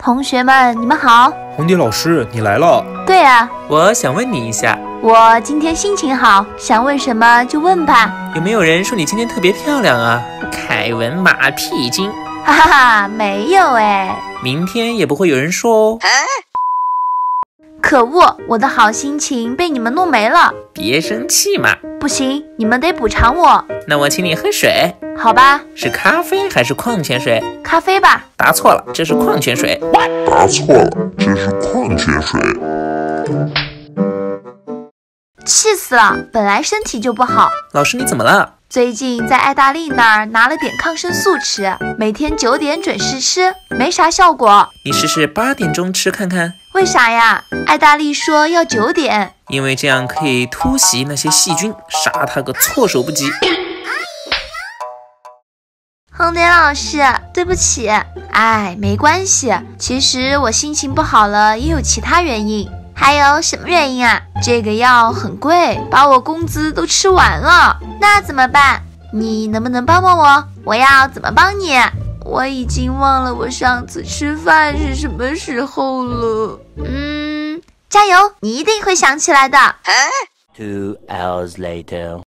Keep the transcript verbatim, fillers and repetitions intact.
同学们，你们好。 红蝶老师，你来了。 对啊， 我想问你一下， 我今天心情好，想问什么就问吧。 有没有人说你今天特别漂亮啊？凯文马屁精。 哈哈哈，没有哎。 明天也不会有人说哦。 可恶，我的好心情被你们弄没了。 别生气嘛。 不行，你们得补偿我。 那我请你喝水。 好吧。 是咖啡还是矿泉水？ 咖啡吧。 答错了，这是矿泉水。 答错了，这是矿泉水。 气死了，本来身体就不好。 老师你怎么了？ 最近在爱大利那儿拿了点抗生素吃，每天九点准时吃，没啥效果。 你试试八点钟吃看看。 为啥呀？爱大利说要九点。 因为这样可以突袭那些细菌，杀他个措手不及。 红蝶老师，对不起。哎，没关系，其实我心情不好了也有其他原因。还有什么原因啊？这个药很贵，把我工资都吃完了。那怎么办？你能不能帮帮我？我要怎么帮你？我已经忘了我上次吃饭是什么时候了。嗯，加油，你一定会想起来的。 Two hours later.